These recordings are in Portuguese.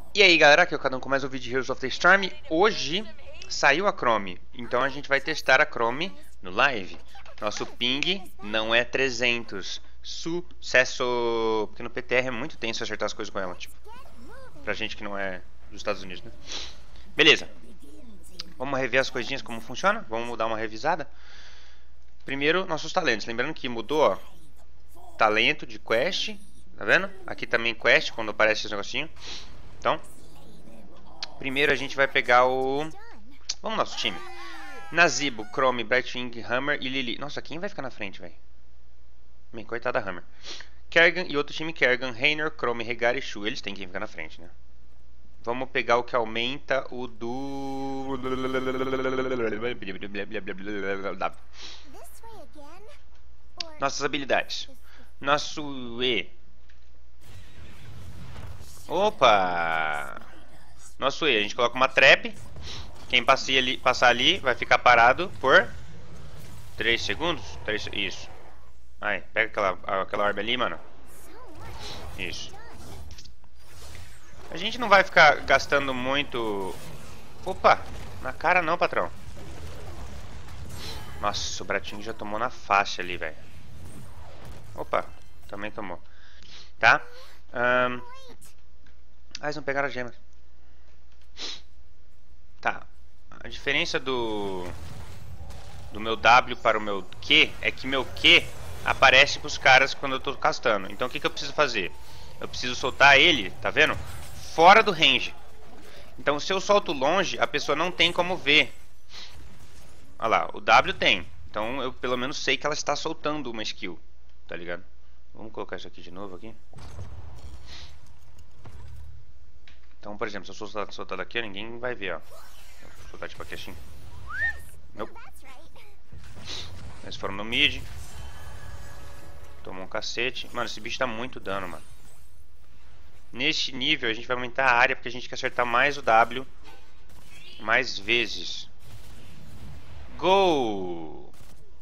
E aí galera, aqui é o Cadão com mais um vídeo de Heroes of the Storm. Hoje saiu a Chrome, então a gente vai testar a Chrome no live. Nosso ping não é 300. Sucesso! Porque no PTR é muito tenso acertar as coisas com ela, tipo, pra gente que não é dos Estados Unidos, né? Beleza, vamos rever as coisinhas como funciona, vamos dar uma revisada. Primeiro, nossos talentos, lembrando que mudou, ó, talento de quest, tá vendo? Aqui também quest, quando aparece esse negocinho. Então, primeiro a gente vai pegar o... Vamos no nosso time. Nazeebo, Chrome, Brightwing, Hammer e Lily. Nossa, quem vai ficar na frente, velho? Bem, coitada da Hammer. Kerrigan e outro time Kerrigan, Raynor, Chrome, Regar e Shu. Eles têm que ficar na frente, né? Vamos pegar o que aumenta o do... Nossas habilidades. Nosso E. Opa! Nosso E, a gente coloca uma trap. Quem passar ali vai ficar parado por 3 segundos. Isso. Aí, pega aquela orbe ali, mano. Isso. A gente não vai ficar gastando muito... Opa! Na cara não, patrão. Nossa, o Bratinho já tomou na faixa ali, velho. Opa, também tomou. Tá? Eles não pegaram as gemas. Tá. A diferença do meu W para o meu Q é que meu Q aparece para os caras quando eu estou castando. Então o que eu preciso fazer? Eu preciso soltar ele, tá vendo? Fora do range. Então se eu solto longe, a pessoa não tem como ver. Olha lá, o W tem. Então eu pelo menos sei que ela está soltando uma skill. Tá ligado? Vamos colocar isso aqui de novo aqui. Então, por exemplo, se eu soltar daqui, ninguém vai ver, ó. Vou soltar tipo aqui assim. Nope. Eles foram no mid. Tomou um cacete. Mano, esse bicho dá muito dano, mano. Neste nível, a gente vai aumentar a área porque a gente quer acertar mais o W. Mais vezes. Gol!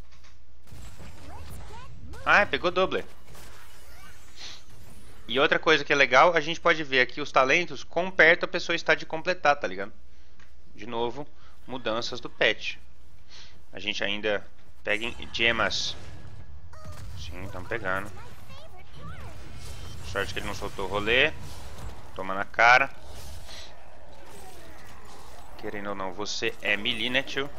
Ah, pegou doble. E outra coisa que é legal, a gente pode ver aqui os talentos quão perto a pessoa está de completar, tá ligado? De novo, mudanças do patch. A gente ainda pega em gemas. Sim, estamos pegando. Sorte que ele não soltou o rolê. Toma na cara. Querendo ou não, você é melee, né, tio?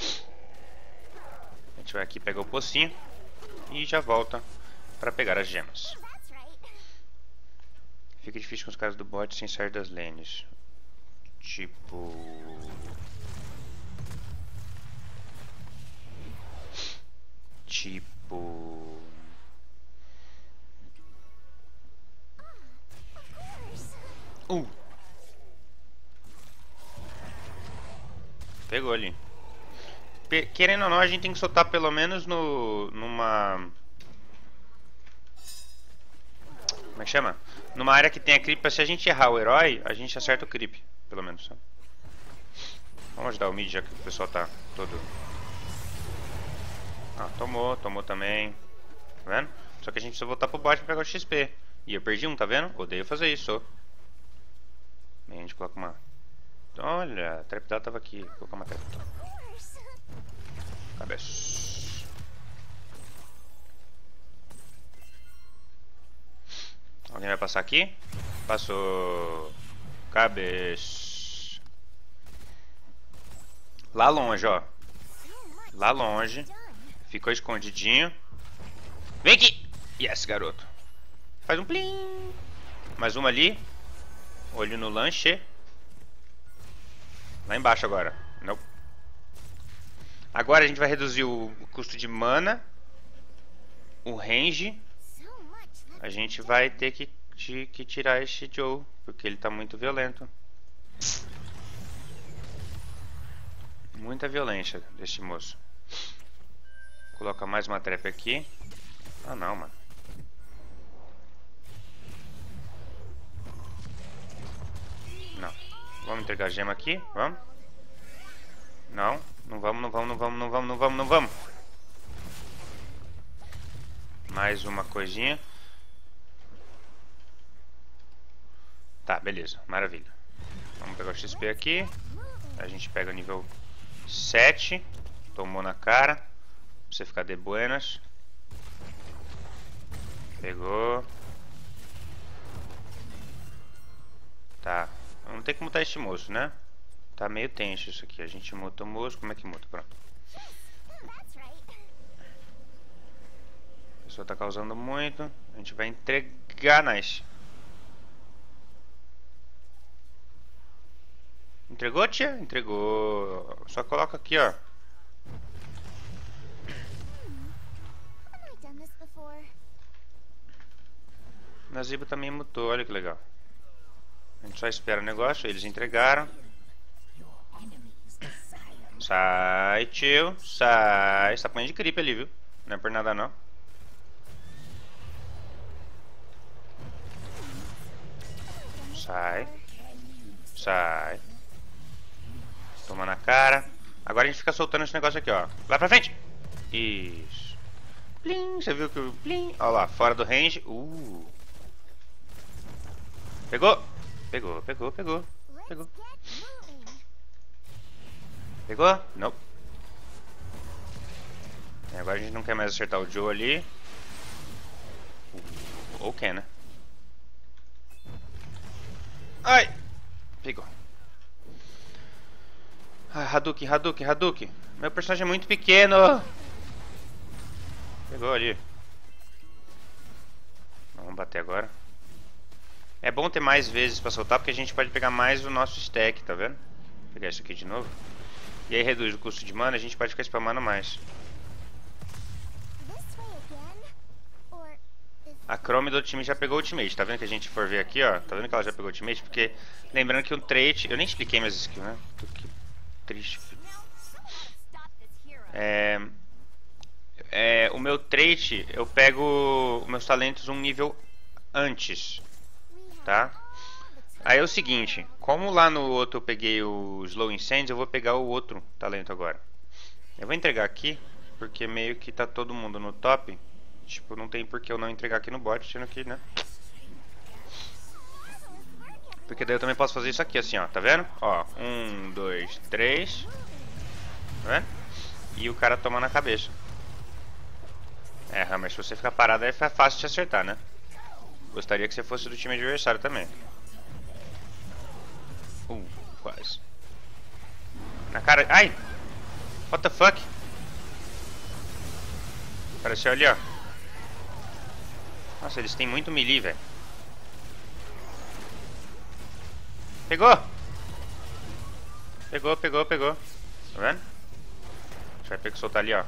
A gente vai aqui pegar o pocinho. E já volta para pegar as gemas. Fica difícil com os caras do bot sem sair das lanes. Tipo... Pegou ali. Querendo ou não, a gente tem que soltar pelo menos numa... Como é que chama? Numa área que tem a creep, se a gente errar o herói, a gente acerta o creep, pelo menos. Vamos ajudar o mid já que o pessoal tá todo... Ah, tomou também. Tá vendo? Só que a gente precisa voltar pro bot pra pegar o XP. E eu perdi um, tá vendo? Odeio fazer isso. Bem, a gente coloca uma... Olha, a trap dela tava aqui. Vou colocar uma trap. Cabeça. Alguém vai passar aqui? Passou. Cabeça. Lá longe, ó. Lá longe. Ficou escondidinho. Vem aqui! Yes, garoto. Faz um plim. Mais uma ali. Olho no lanche. Lá embaixo agora. Não. Agora a gente vai reduzir o custo de mana. O range. A gente vai ter que tirar esse Joe. Porque ele tá muito violento. Muita violência desse moço. Coloca mais uma trap aqui. Ah não, mano. Não. Vamos entregar a gema aqui. Vamos. Não. Não vamos. Mais uma coisinha. Tá, beleza. Maravilha. Vamos pegar o XP aqui. A gente pega o nível 7. Tomou na cara. Pra você ficar de buenas. Pegou. Tá. Vamos ter que mutar este moço, né? Tá meio tenso isso aqui. A gente muta o moço. Como é que muta? Pronto. A pessoa tá causando muito. A gente vai entregar, nice. Entregou, tia? Entregou. Só coloca aqui, ó. Naziba também mutou, olha que legal. A gente só espera o negócio, eles entregaram. Sai, tio. Sai. Você tá apanhando de creep ali, viu? Não é por nada, não. Sai. Sai. Toma na cara. Agora a gente fica soltando esse negócio aqui, ó. Vai pra frente. Isso. Plim. Você viu que o plim. Ó lá, fora do range. Pegou. Pegou, pegou, pegou. Pegou. Pegou? Não. Agora a gente não quer mais acertar o Joe ali. Ou quer, né? Ai! Pegou. Ah, Hadouken, Hadouken, Hadouken. Meu personagem é muito pequeno. Pegou ali. Vamos bater agora. É bom ter mais vezes pra soltar, porque a gente pode pegar mais o nosso stack, tá vendo? Vou pegar isso aqui de novo. E aí reduz o custo de mana, a gente pode ficar spamando mais. A Chrome do time já pegou o ultimate, tá vendo que a gente for ver aqui, ó. Tá vendo que ela já pegou o ultimate? Porque, lembrando que o trait... Eu nem expliquei minhas skills, né? Que triste. O meu trait, eu pego meus talentos um nível antes, tá? Aí é o seguinte, como lá no outro eu peguei o Slow Incendies, eu vou pegar o outro talento agora. Eu vou entregar aqui, porque meio que tá todo mundo no top. Tipo, não tem por que eu não entregar aqui no bot, sendo que, né? Porque daí eu também posso fazer isso aqui, assim, ó, tá vendo? Ó, 1, 2, 3. Tá vendo? E o cara toma na cabeça. Hammer, se você ficar parado aí é fácil de acertar, né? Gostaria que você fosse do time adversário também. Quase. Na cara... Ai! What the fuck? Apareceu ali, ó. Nossa, eles têm muito melee, velho. Pegou! Pegou, pegou, pegou. Tá vendo? A gente vai ter que soltar ali, ó.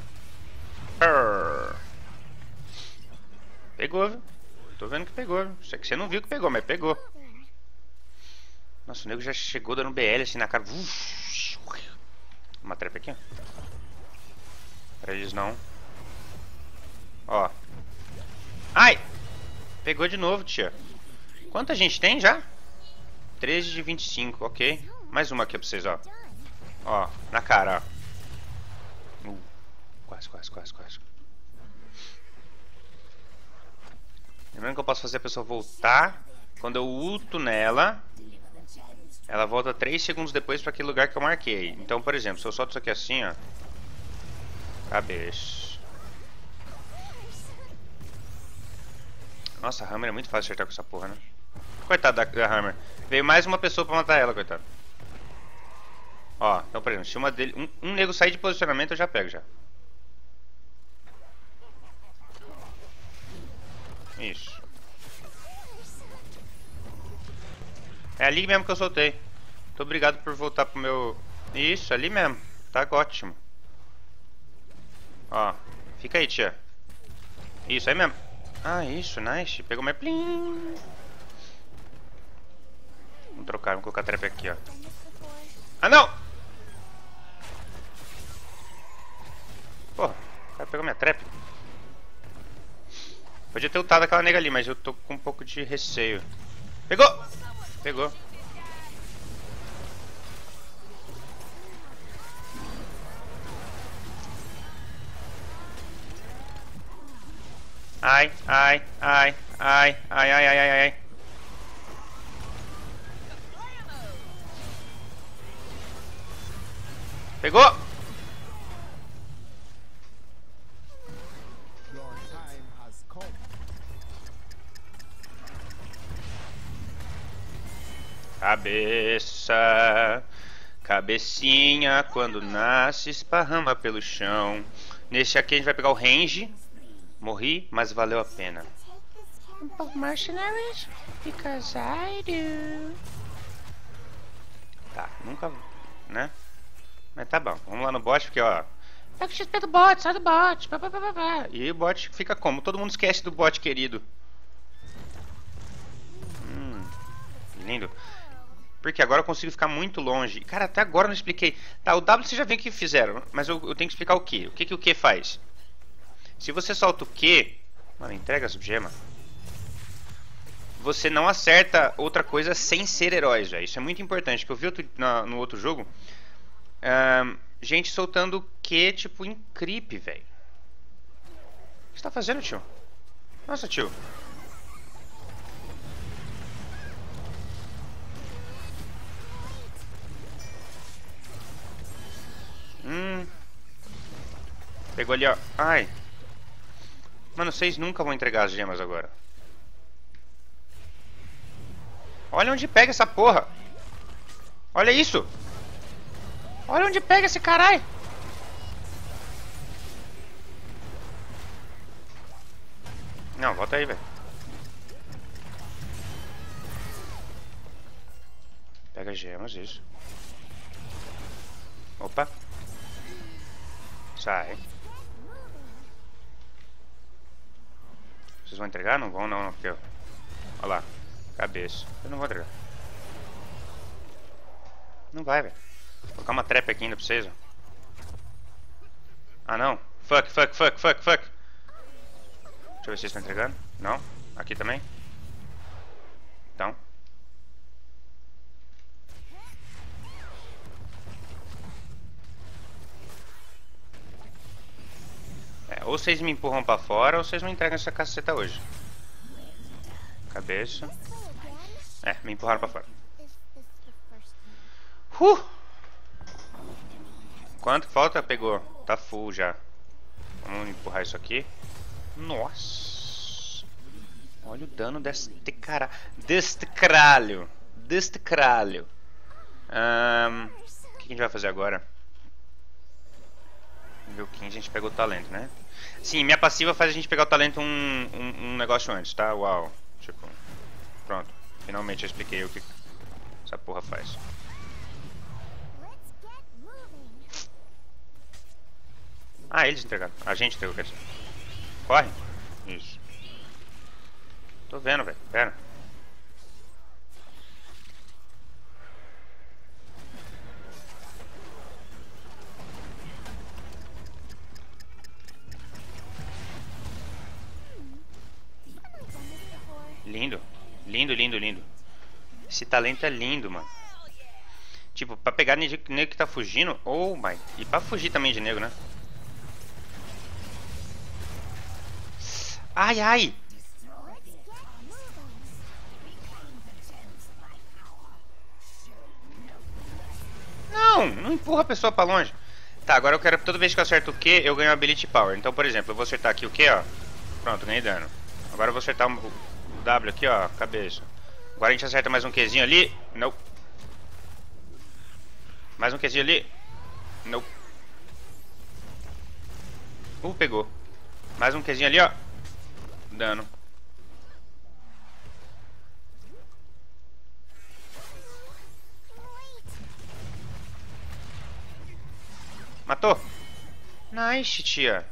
Pegou, viu? Tô vendo que pegou, viu? Isso aqui você não viu que pegou, mas pegou. Nossa, o nego já chegou dando BL assim na cara. Uma trap aqui, ó. Pra eles não. Ó. Ai! Pegou de novo, tia. Quanta gente tem já? 13 de 25, ok. Mais uma aqui pra vocês, ó. Ó, na cara, ó. Quase, quase, quase, quase. Lembrando que eu posso fazer a pessoa voltar. Quando eu ulto nela, ela volta 3 segundos depois para aquele lugar que eu marquei. Então, por exemplo, se eu solto isso aqui assim, ó. Cabeça. Nossa, a Hammer é muito fácil de acertar com essa porra, né? Coitada da Hammer. Veio mais uma pessoa pra matar ela, coitado. Ó, então por exemplo, se uma dele... Um nego sair de posicionamento, eu já pego já. Isso. É ali mesmo que eu soltei. Muito obrigado por voltar pro meu... Isso, ali mesmo. Tá ótimo. Ó, fica aí, tia. Isso, aí mesmo. Ah, isso, nice. Pegou mais plim. Vamos trocar, vamos colocar a trap aqui, ó. Ah, não! Porra, o cara pegou minha trap. Podia ter ultado aquela nega ali, mas eu tô com um pouco de receio. Pegou! Pegou. Ai, ai, ai, ai, ai, ai, ai, ai, ai. Pegou! Cabeça, cabecinha, quando nasce esparrama pelo chão. Neste aqui a gente vai pegar o range. Morri, mas valeu a pena. Mercenaries, because I do. Tá, nunca, né? Mas tá bom, vamos lá no bot, porque ó, pega o XP do bot, sai do bot, pá, pá, pá, pá, pá. E o bot fica como? Todo mundo esquece do bot querido. Lindo. Porque agora eu consigo ficar muito longe. Cara, até agora eu não expliquei. Tá, o W você já viu o que fizeram, mas eu tenho que explicar o Q. O que o Q faz? Se você solta o Q... Mano, entrega a subgema. Você não acerta outra coisa sem ser heróis, velho. Isso é muito importante, que eu vi no outro jogo. Gente soltando o Q, tipo, em creep, velho. O que você tá fazendo, tio? Nossa, tio. Pegou ali, ó. Ai. Mano, vocês nunca vão entregar as gemas agora. Olha onde pega essa porra. Olha isso. Olha onde pega esse caralho. Não, volta aí, velho. Pega as gemas, isso. Opa. Sai. Vocês vão entregar? Não vão, não. Porque, olha lá. Cabeça. Eu não vou entregar. Não vai, velho. Vou colocar uma trap aqui ainda pra vocês, ó. Ah, não. Fuck. Deixa eu ver se vocês estão entregando. Não. Aqui também. Então. Ou vocês me empurram pra fora, ou vocês não entregam essa caceta hoje. Cabeça. Me empurraram pra fora. Quanto que falta? Pegou. Tá full já. Vamos empurrar isso aqui. Nossa. Olha o dano deste cara. Deste cralho. O que a gente vai fazer agora? Nível 15 a gente pegou o talento, né? Sim, minha passiva faz a gente pegar o talento um negócio antes, tá? Uau. Tipo, pronto. Finalmente eu expliquei o que essa porra faz. Ah, eles entregaram. A gente entregou, quer dizer. Corre. Isso. Tô vendo, velho. Pera. Lindo. Esse talento é lindo, mano. Tipo, pra pegar nego que tá fugindo. Oh my. E pra fugir também de nego, né? Ai. Não empurra a pessoa pra longe. Tá, agora eu quero, toda vez que eu acerto o Q, eu ganho Ability Power. Então, por exemplo, eu vou acertar aqui o Q, ó. Pronto, ganhei dano. Agora eu vou acertar o W aqui, ó, cabeça. Agora a gente acerta mais um Qzinho ali. Não. Mais um Qzinho ali. Não. Pegou. Mais um Qzinho ali, ó. Dano. Matou. Nice, tia.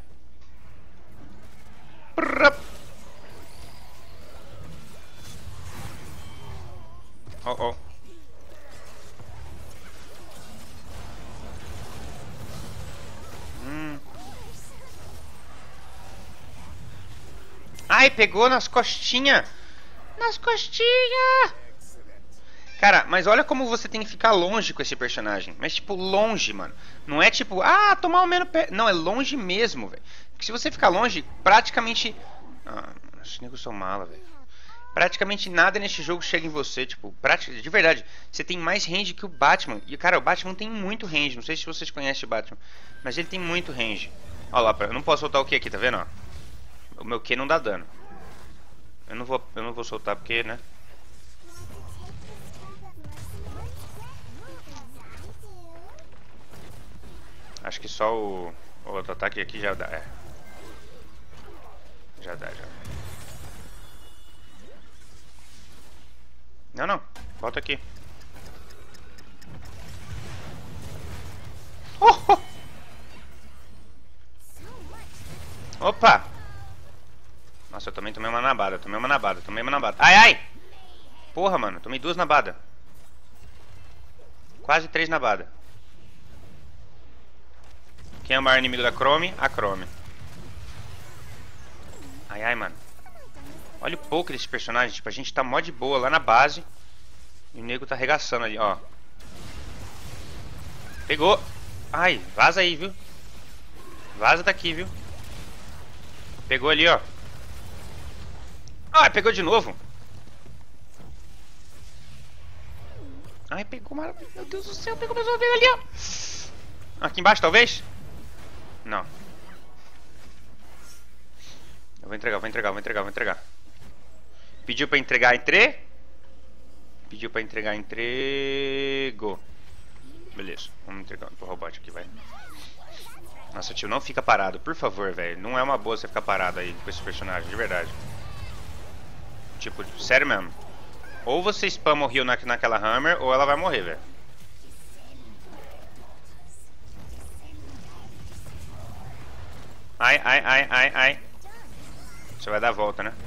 Oh. Ai, pegou nas costinhas. Cara, mas olha como você tem que ficar longe com esse personagem. Mas tipo, longe, mano. Não é tipo, tomar o menos pé. Não, é longe mesmo, velho. Porque se você ficar longe, praticamente... os negros são mala, velho. Praticamente nada neste jogo chega em você, tipo, de verdade, você tem mais range que o Batman. E cara, o Batman tem muito range, não sei se vocês conhecem o Batman, mas ele tem muito range. Olha lá, eu não posso soltar o Q aqui, tá vendo, ó? O meu Q não dá dano. Eu não vou soltar porque, né? Acho que só o outro ataque aqui já dá, é. Já dá, já. Não, não. Volta aqui. Oh, oh. Opa! Nossa, eu também tomei uma nabada, Ai, ai! Porra, mano, tomei 2 nabadas. Quase 3 nabadas. Quem é o maior inimigo da Chrome? A Chrome. Ai, ai, mano. Olha o pouco desse personagem. Tipo, a gente tá mó de boa lá na base. E o nego tá arregaçando ali, ó. Pegou. Ai, vaza aí, viu? Vaza daqui, viu? Pegou ali, ó. Ai, pegou de novo. Ai, pegou, mano. Meu Deus do céu, pegou mais uma vez ali, ó. Aqui embaixo, talvez? Não. Eu vou entregar. Pediu pra entregar, entregou. Beleza, vamos entregar pro robot aqui, vai. Nossa, tio, não fica parado, por favor, velho. Não é uma boa você ficar parado aí com esse personagem, de verdade. Tipo, sério mesmo. Ou você spama o heal naquela Hammer, ou ela vai morrer, velho. Ai, ai, ai, ai, ai. Você vai dar a volta, né?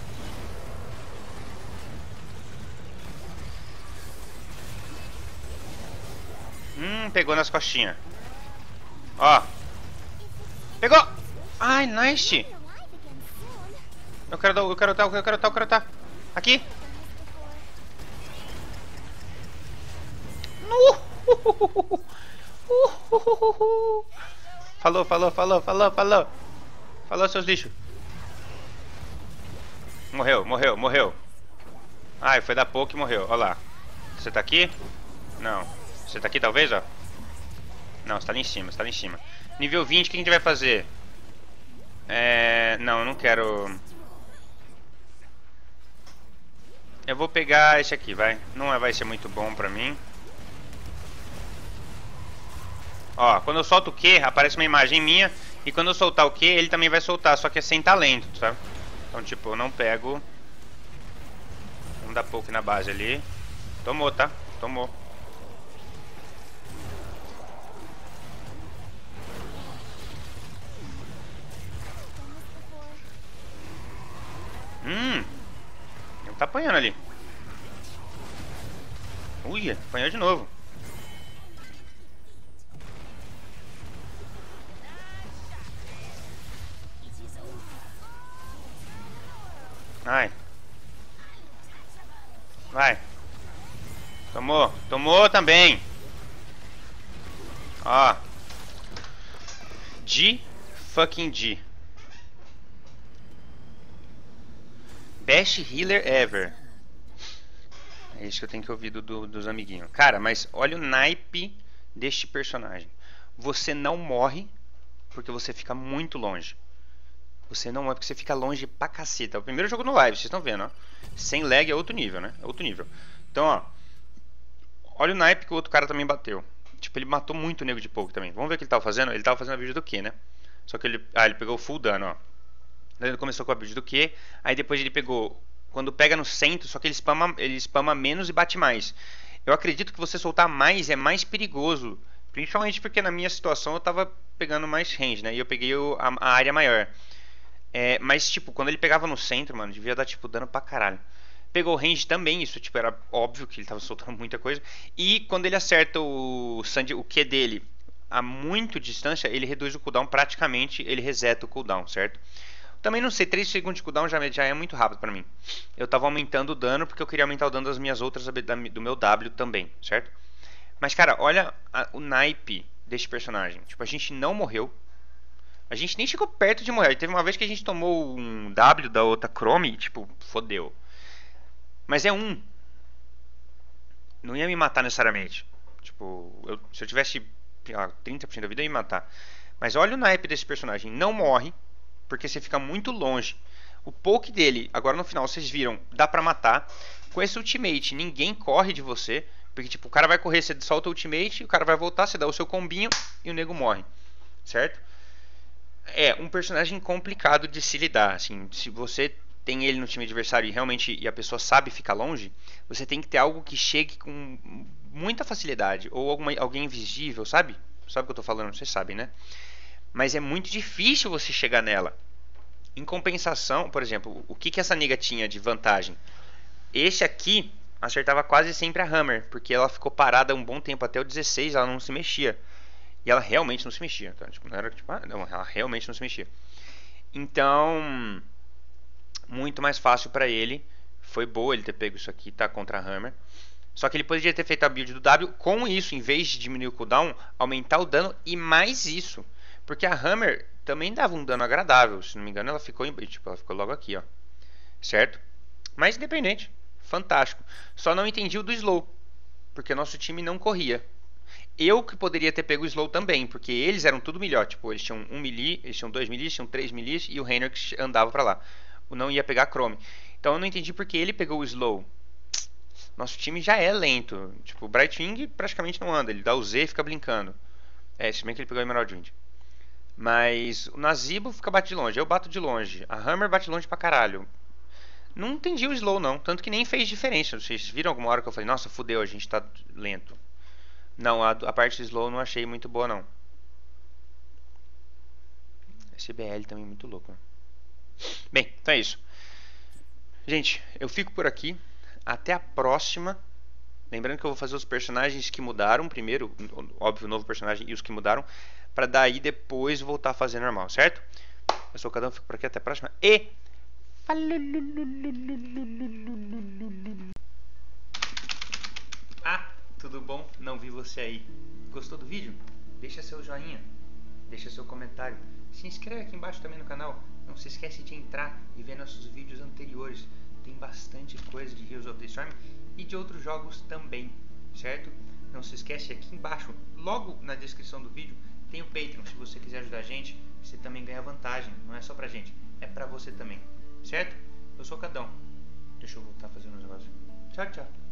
Pegou nas costinhas. Ó. Pegou! Ai, nice! Eu quero tá. Aqui! Falou. Falou, seus lixos. Morreu. Ai, foi dar pouco e morreu. Olha lá. Você tá aqui? Não. Você tá aqui talvez, ó? Não, você tá ali em cima. Nível 20, o que a gente vai fazer? Não, eu não quero... Eu vou pegar esse aqui, vai. Não vai ser muito bom pra mim. Ó, quando eu solto o Q, aparece uma imagem minha. E quando eu soltar o Q, ele também vai soltar. Só que é sem talento, tá? Então, tipo, eu não pego. Vamos dar pouco na base ali. Tomou, tá? Tomou. Ele tá apanhando ali. Ui, apanhou de novo. Ai. Vai. Tomou também. Ó. G fucking G. Best healer ever. É isso que eu tenho que ouvir dos amiguinhos. Cara, mas olha o naipe deste personagem. Você não morre porque você fica muito longe. Você não morre porque você fica longe pra caceta. É o primeiro jogo no live, vocês estão vendo, ó. Sem lag é outro nível, né? É outro nível. Então, ó. Olha o naipe que o outro cara também bateu. Tipo, ele matou muito o nego de pouco também. Vamos ver o que ele tava fazendo? Ele tava fazendo a build do Q, né? Só que ele... Ah, ele pegou full dano, ó. Daí ele começou com a build do Q. Aí depois ele pegou... Quando pega no centro, só que ele spama menos e bate mais. Eu acredito que você soltar mais é mais perigoso. Principalmente porque na minha situação eu tava pegando mais range, né? E eu peguei a área maior. Mas, tipo, quando ele pegava no centro, mano, devia dar, tipo, dano pra caralho. Pegou o range também, isso, tipo, era óbvio que ele tava soltando muita coisa. E quando ele acerta o Q dele a muito distância, ele reduz o cooldown praticamente, ele reseta o cooldown, certo? Também não sei, 3 segundos de cooldown já é muito rápido pra mim. Eu tava aumentando o dano porque eu queria aumentar o dano das minhas outras do meu W também, certo? Mas, cara, olha o naipe deste personagem. Tipo, a gente não morreu. A gente nem chegou perto de morrer. Teve uma vez que a gente tomou um W da outra Chrome e, tipo, fodeu. Mas é um. Não ia me matar necessariamente. Tipo, se eu tivesse 30% da vida, eu ia me matar. Mas olha o naipe desse personagem. Não morre, porque você fica muito longe. O poke dele, agora no final, vocês viram, dá pra matar. Com esse ultimate, ninguém corre de você. Porque, tipo, o cara vai correr, você solta o ultimate, o cara vai voltar, você dá o seu combinho e o nego morre. Certo? É um personagem complicado de se lidar. Assim, se você tem ele no time adversário e a pessoa sabe ficar longe, você tem que ter algo que chegue com muita facilidade. Ou alguém invisível, sabe? Sabe o que eu tô falando? Vocês sabem, né? Mas é muito difícil você chegar nela. Em compensação, por exemplo, o que essa nega tinha de vantagem? Esse aqui acertava quase sempre a Hammer, porque ela ficou parada um bom tempo, até o 16 ela não se mexia. E ela realmente não se mexia, tá? Tipo, não era tipo, não, ela realmente não se mexia. Então, muito mais fácil pra ele. Foi boa ele ter pego isso aqui, tá? Contra a Hammer. Só que ele poderia ter feito a build do W com isso, em vez de diminuir o cooldown, aumentar o dano e mais isso. Porque a Hammer também dava um dano agradável. Se não me engano, ela ficou logo aqui, ó. Certo? Mas independente, fantástico. Só não entendi o do slow, porque nosso time não corria. Eu que poderia ter pego o slow também, porque eles eram tudo melhor. Tipo, eles tinham 1 melee, eles tinham 2 melee, eles tinham 3 melee e o Reiner que andava pra lá. O não ia pegar Chrome. Então eu não entendi porque ele pegou o slow. Nosso time já é lento. Tipo, o Brightwing praticamente não anda. Ele dá o Z e fica blinkando. Se bem que ele pegou o Emerald Wind. Mas o Nazeebo fica bate de longe. Eu bato de longe. A Hammer bate longe pra caralho. Não entendi o slow não. Tanto que nem fez diferença. Vocês viram alguma hora que eu falei, nossa, fudeu, a gente tá lento. Não, a parte slow não achei muito boa não. Esse BL também é muito louco, né? Bem, então é isso. Gente, eu fico por aqui. Até a próxima. Lembrando que eu vou fazer os personagens que mudaram primeiro, óbvio, o novo personagem e os que mudaram, para daí depois voltar a fazer normal, certo? Eu sou o Cadão, fico por aqui, até a próxima e tudo bom? Não vi você aí. Gostou do vídeo? Deixa seu joinha, deixa seu comentário, se inscreve aqui embaixo também no canal. Não se esquece de entrar e ver nossos vídeos anteriores. Tem bastante coisa de Heroes of the Storm e de outros jogos também, certo? Não se esquece, aqui embaixo, logo na descrição do vídeo, tem o Patreon. Se você quiser ajudar a gente, você também ganha vantagem. Não é só pra gente, é pra você também, certo? Eu sou o Cadão. Deixa eu voltar fazendo os negócios. Tchau, tchau.